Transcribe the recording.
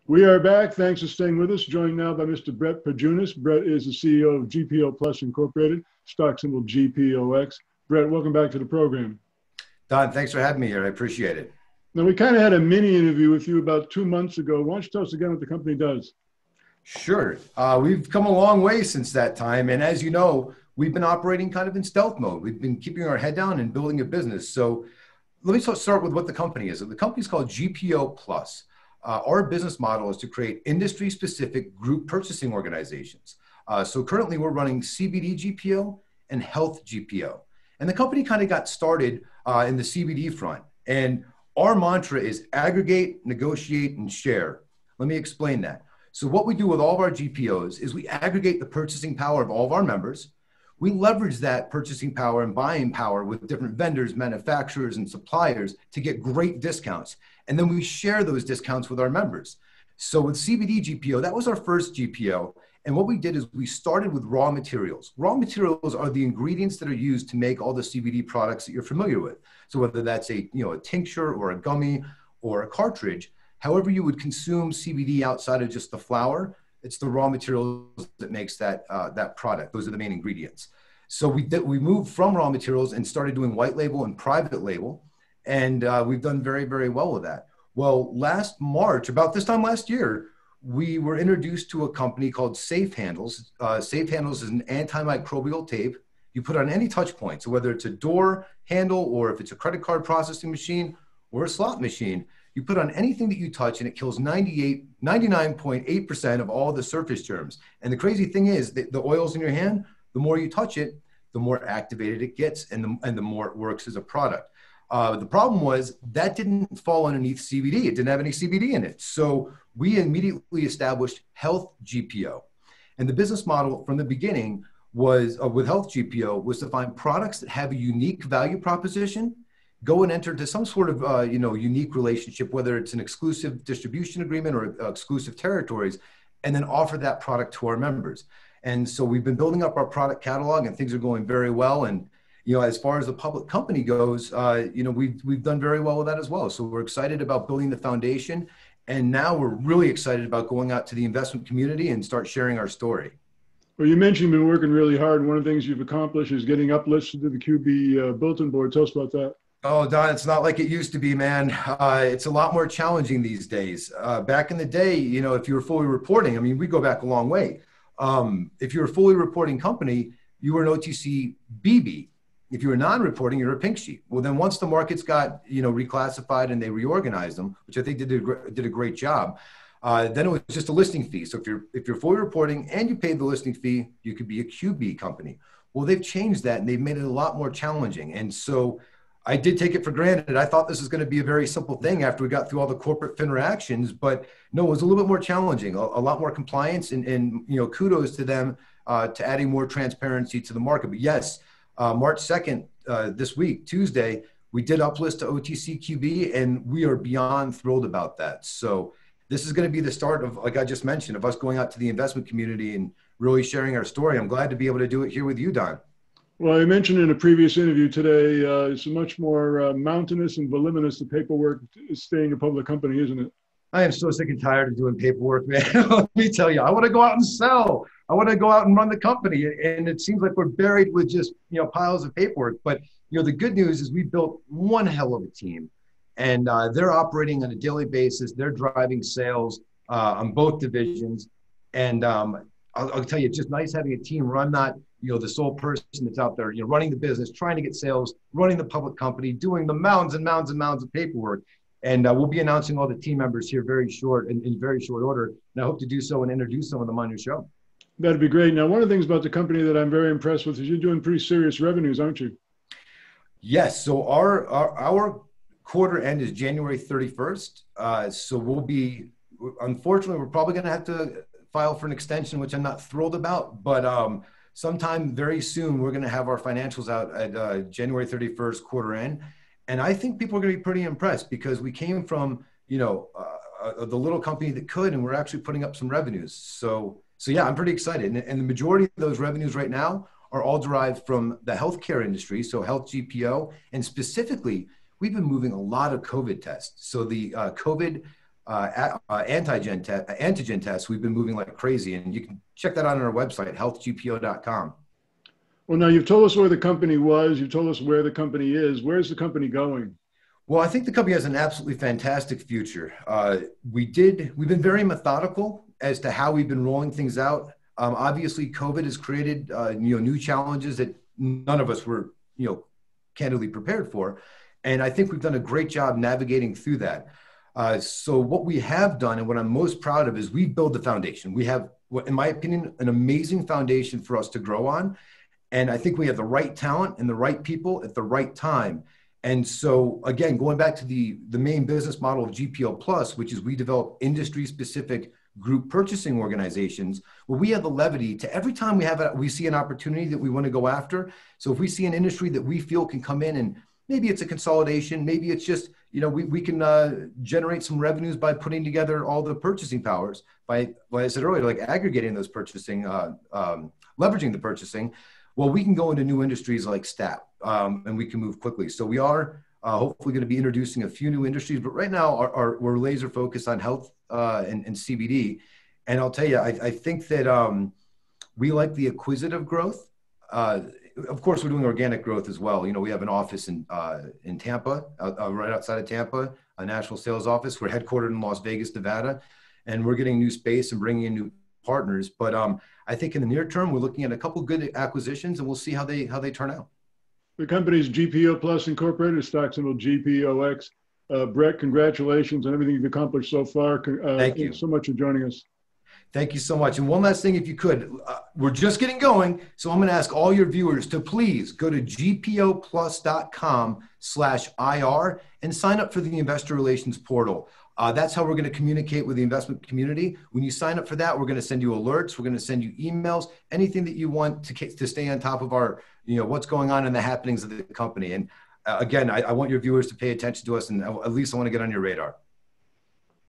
We are back. Thanks for staying with us. Joined now by Mr. Brett Pajunas. Brett is the CEO of GPO Plus Incorporated, stock symbol GPOX. Brett, welcome back to the program. Don, thanks for having me here. I appreciate it. Now, we kind of had a mini interview with you about 2 months ago. Why don't you tell us again what the company does? Sure. We've come a long way since that time. And as you know, we've been operating kind of in stealth mode. We've been keeping our head down and building a business. So let me start with what the company is. The company is called GPO Plus. Our business model is to create industry-specific group purchasing organizations. So currently we're running CBD GPO and Health GPO. And the company kind of got started in the CBD front. And our mantra is aggregate, negotiate, and share. Let me explain that. So what we do with all of our GPOs is we aggregate the purchasing power of all of our members. We leverage that purchasing power and buying power with different vendors, manufacturers, and suppliers to get great discounts. And then we share those discounts with our members. So with CBD GPO, that was our first GPO. And what we did is we started with raw materials. Raw materials are the ingredients that are used to make all the CBD products that you're familiar with. So whether that's a tincture or a gummy or a cartridge, however you would consume CBD outside of just the flower, it's the raw materials that makes that product. Those are the main ingredients. So we moved from raw materials and started doing white label and private label. And we've done very, very well with that. Well, last March, about this time last year, we were introduced to a company called Safe Handles. Safe Handles is an antimicrobial tape you put on any touch point. So whether it's a door handle or if it's a credit card processing machine or a slot machine, you put on anything that you touch and it kills 99.8% of all the surface germs. And the crazy thing is that the oils in your hand, the more you touch it, the more activated it gets and the more it works as a product. The problem was that didn't fall underneath CBD. It didn't have any CBD in it. So we immediately established Health GPO. And the business model from the beginning was with Health GPO was to find products that have a unique value proposition, go and enter into some sort of unique relationship, whether it's an exclusive distribution agreement or exclusive territories, and then offer that product to our members. And so we've been building up our product catalog and things are going very well. And as far as the public company goes, we've done very well with that as well. So we're excited about building the foundation. And now we're really excited about going out to the investment community and start sharing our story. Well, you mentioned you've been working really hard. One of the things you've accomplished is getting uplisted to the QB bulletin board. Tell us about that. Oh, Don, it's not like it used to be, man. It's a lot more challenging these days. Back in the day, if you were fully reporting, we go back a long way. If you're a fully reporting company, you were an OTC BB. If you were non-reporting, you're a pink sheet. Well, then once the markets got, reclassified and they reorganized them, which I think did a great job, then it was just a listing fee. So if you're fully reporting and you paid the listing fee, you could be a QB company. Well, they've changed that and they've made it a lot more challenging. And so I did take it for granted. I thought this was going to be a very simple thing after we got through all the corporate FINRA actions, but no, it was a little bit more challenging, a lot more compliance and kudos to them to adding more transparency to the market. But yes, March 2nd, this week, Tuesday, we did uplist to OTCQB and we are beyond thrilled about that. So this is going to be the start of, like I just mentioned, of us going out to the investment community and really sharing our story. I'm glad to be able to do it here with you, Don. Well, I mentioned in a previous interview today, it's much more mountainous and voluminous, the paperwork staying a public company, isn't it? I am so sick and tired of doing paperwork, man. Let me tell you, I want to go out and sell. I want to go out and run the company. And it seems like we're buried with just, piles of paperwork. But, the good news is we built one hell of a team and they're operating on a daily basis. They're driving sales on both divisions. And I'll tell you, it's just nice having a team run that, the sole person that's out there, running the business, trying to get sales, running the public company, doing the mounds and mounds and mounds of paperwork. And we'll be announcing all the team members here in very short order. And I hope to do so and introduce some of them on your show. That'd be great. Now, one of the things about the company that I'm very impressed with is you're doing pretty serious revenues, aren't you? Yes. So our quarter end is January 31st. So unfortunately, we're probably going to have to file for an extension, which I'm not thrilled about. But sometime very soon, we're going to have our financials out at January 31st quarter end. And I think people are going to be pretty impressed because we came from, the little company that could, and we're actually putting up some revenues. So yeah, I'm pretty excited. And the majority of those revenues right now are all derived from the healthcare industry. So Health GPO, and specifically, we've been moving a lot of COVID tests. So the COVID antigen tests, we've been moving like crazy. And you can check that out on our website, healthgpo.com. Well, now you've told us where the company was. You've told us where the company is. Where's the company going? Well, I think the company has an absolutely fantastic future. We've been very methodical as to how we've been rolling things out. Obviously, COVID has created new challenges that none of us were candidly prepared for, and I think we've done a great job navigating through that. So what we have done, and what I'm most proud of, is we build the foundation. We have, in my opinion, an amazing foundation for us to grow on, and I think we have the right talent and the right people at the right time. And so, again, going back to the main business model of GPO Plus, which is we develop industry-specific group purchasing organizations, well, we have the levity to every time we see an opportunity that we want to go after. So if we see an industry that we feel can come in, and maybe it's a consolidation, maybe it's just, we can generate some revenues by putting together all the purchasing powers by, like I said earlier, like aggregating those purchasing, leveraging the purchasing. Well, we can go into new industries like STAT, and we can move quickly. So we are hopefully going to be introducing a few new industries, but right now we're laser focused on health and CBD. And I'll tell you, I think that we like the acquisitive growth. Of course, we're doing organic growth as well. We have an office in Tampa, right outside of Tampa, a national sales office. We're headquartered in Las Vegas, Nevada, and we're getting new space and bringing in new partners. But I think in the near term, we're looking at a couple good acquisitions, and we'll see how they turn out. The company's GPO Plus Incorporated, stock symbol GPOX. Brett, congratulations on everything you've accomplished so far. Thank you so much for joining us. Thank you so much. And one last thing, if you could, we're just getting going. So I'm going to ask all your viewers to please go to gpoplus.com/IR and sign up for the investor relations portal. That's how we're going to communicate with the investment community. When you sign up for that, we're going to send you alerts. We're going to send you emails, anything that you want to stay on top of our, what's going on in the happenings of the company. And again, I want your viewers to pay attention to us, and at least I want to get on your radar.